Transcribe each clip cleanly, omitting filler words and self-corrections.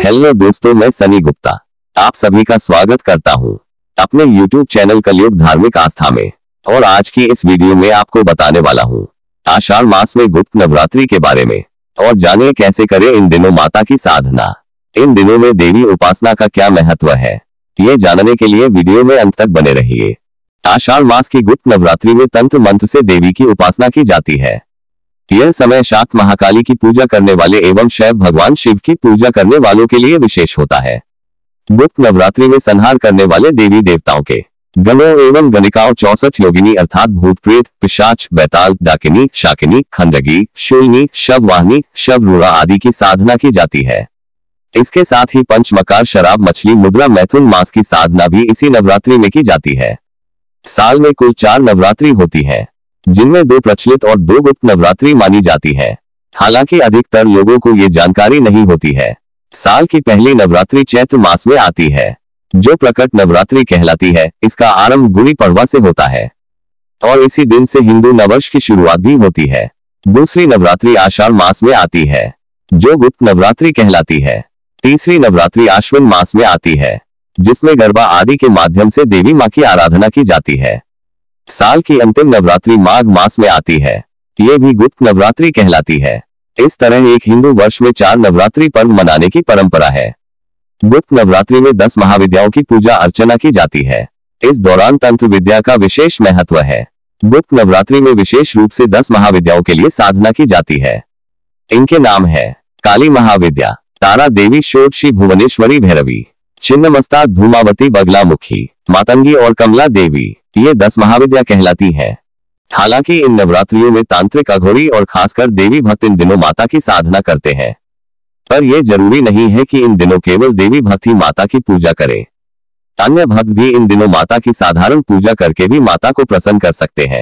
Hello दोस्तों, मैं सनी गुप्ता आप सभी का स्वागत करता हूं अपने YouTube चैनल कलयुग धार्मिक आस्था में। और आज की इस वीडियो में आपको बताने वाला हूं आषाढ़ मास में गुप्त नवरात्रि के बारे में। और जानिए कैसे करें इन दिनों माता की साधना, इन दिनों में देवी उपासना का क्या महत्व है। ये जानने के लिए वीडियो में अंत तक बने रहिए। आषाढ़ मास की गुप्त नवरात्रि में तंत्र मंत्र से देवी की उपासना की जाती है। यह समय शाक्त महाकाली की पूजा करने वाले एवं शैव भगवान शिव की पूजा करने वालों के लिए विशेष होता है। गुप्त नवरात्रि में संहार करने वाले देवी देवताओं के गणों एवं गणिकाओं 64 योगिनी अर्थात भूत प्रेत पिशाच बैताल डाकिनी शाकिनी खंडगी शूलिनी शववाहिनी शवरूढ़ा आदि की साधना की जाती है। इसके साथ ही पंचमकार शराब मछली मुद्रा मैथुन मास की साधना भी इसी नवरात्रि में की जाती है। साल में कुल 4 नवरात्रि होती है, जिनमें 2 प्रचलित और 2 गुप्त नवरात्रि मानी जाती है। हालांकि अधिकतर लोगों को ये जानकारी नहीं होती है। साल की पहली नवरात्रि चैत्र मास में आती है, जो प्रकट नवरात्रि कहलाती है। इसका आरंभ गुड़ी पड़वा से होता है और इसी दिन से हिंदू नववर्ष की शुरुआत भी होती है। दूसरी नवरात्रि आषाढ़ मास में आती है, जो गुप्त नवरात्रि कहलाती है। तीसरी नवरात्रि आश्विन मास में आती है, जिसमें गरबा आदि के माध्यम से देवी मां की आराधना की जाती है। साल की अंतिम नवरात्रि माघ मास में आती है, ये भी गुप्त नवरात्रि कहलाती है। इस तरह एक हिंदू वर्ष में 4 नवरात्रि पर्व मनाने की परंपरा है। गुप्त नवरात्रि में 10 महाविद्याओं की पूजा अर्चना की जाती है। इस दौरान तंत्र विद्या का विशेष महत्व है। गुप्त नवरात्रि में विशेष रूप से 10 महाविद्याओं के लिए साधना की जाती है। इनके नाम है काली महाविद्या, तारा देवी षोडशी भुवनेश्वरी भैरवी, छिन्नमस्ता धूमावती बगलामुखी मातंगी और कमला देवी, ये 10 महाविद्या कहलाती है। हालांकि इन नवरात्रियों में तांत्रिक अघोरी और खासकर देवी भक्त इन दिनों माता की साधना करते हैं, पर यह जरूरी नहीं है कि इन दिनों केवल देवी भक्त ही माता की पूजा करें। अन्य भक्त भी इन दिनों माता की साधारण पूजा करके भी माता को प्रसन्न कर सकते हैं।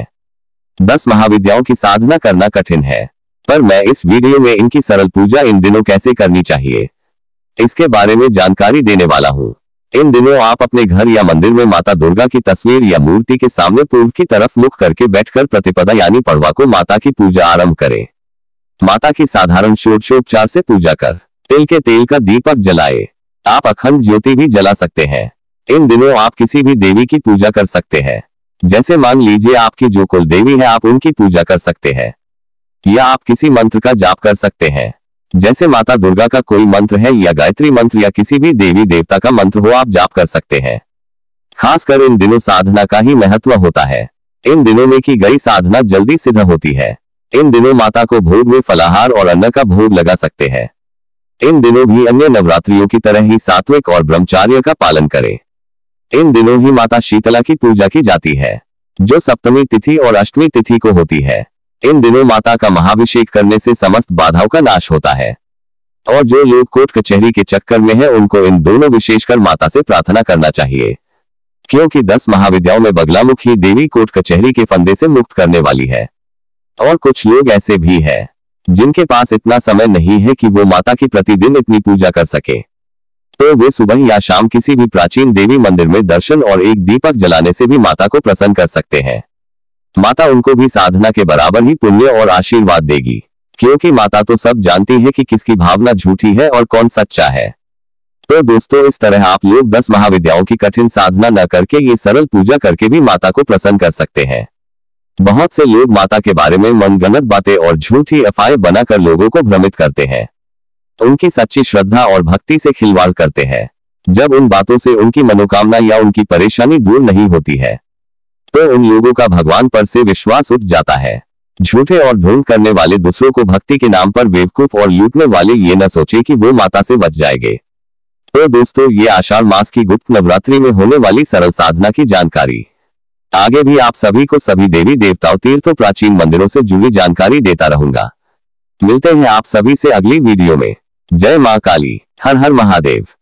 10 महाविद्याओं की साधना करना कठिन है, पर मैं इस वीडियो में इनकी सरल पूजा इन दिनों कैसे करनी चाहिए, इसके बारे में जानकारी देने वाला हूँ। इन दिनों आप अपने घर या मंदिर में माता दुर्गा की तस्वीर या मूर्ति के सामने पूर्व की तरफ मुख करके बैठकर प्रतिपदा यानी पड़वा को माता की पूजा आरंभ करें। माता की साधारण षोडशोपचार से पूजा कर तिल के तेल का दीपक जलाए। आप अखंड ज्योति भी जला सकते हैं। इन दिनों आप किसी भी देवी की पूजा कर सकते हैं। जैसे मान लीजिए आपकी जो कुल देवी है आप उनकी पूजा कर सकते हैं, या आप किसी मंत्र का जाप कर सकते हैं। जैसे माता दुर्गा का कोई मंत्र है या गायत्री मंत्र या किसी भी देवी देवता का मंत्र हो आप जाप कर सकते हैं। खासकर इन दिनों साधना का ही महत्व होता है। इन दिनों में की गई साधना जल्दी सिद्ध होती है। इन दिनों माता को भोग में फलाहार और अन्न का भोग लगा सकते हैं। इन दिनों भी अन्य नवरात्रियों की तरह ही सात्विक और ब्रह्मचार्य का पालन करें। इन दिनों ही माता शीतला की पूजा की जाती है, जो सप्तमी तिथि और अष्टमी तिथि को होती है। इन दिनों माता का महाभिषेक करने से समस्त बाधाओं का नाश होता है। और जो लोग कोर्ट कचहरी के चक्कर में हैं उनको इन दोनों विशेषकर माता से प्रार्थना करना चाहिए, क्योंकि 10 महाविद्याओं में बगलामुखी देवी कोर्ट कचहरी के फंदे से मुक्त करने वाली है। और कुछ लोग ऐसे भी हैं जिनके पास इतना समय नहीं है कि वो माता की प्रतिदिन इतनी पूजा कर सके, तो वे सुबह या शाम किसी भी प्राचीन देवी मंदिर में दर्शन और एक दीपक जलाने से भी माता को प्रसन्न कर सकते हैं। माता उनको भी साधना के बराबर ही पुण्य और आशीर्वाद देगी, क्योंकि माता तो सब जानती है कि किसकी भावना झूठी है और कौन सच्चा है। तो दोस्तों, इस तरह आप लोग 10 महाविद्याओं की कठिन साधना न करके ये सरल पूजा करके भी माता को प्रसन्न कर सकते हैं। बहुत से लोग माता के बारे में मनगढ़ंत बातें और झूठी अफवाहें बनाकर लोगों को भ्रमित करते हैं। उनकी सच्ची श्रद्धा और भक्ति से खिलवाड़ करते हैं। जब उन बातों से उनकी मनोकामना या उनकी परेशानी दूर नहीं होती है, तो उन लोगों का भगवान पर से विश्वास उठ जाता है। झूठे और ढोंग करने वाले दूसरों को भक्ति के नाम पर बेवकूफ और लूटने वाले ये न सोचे कि वो माता से बच जाएंगे। तो दोस्तों, ये आषाढ़ मास की गुप्त नवरात्रि में होने वाली सरल साधना की जानकारी। आगे भी आप सभी को सभी देवी देवताओं तीर्थों प्राचीन मंदिरों से जुड़ी जानकारी देता रहूंगा। मिलते हैं आप सभी से अगली वीडियो में। जय मां काली, हर हर महादेव।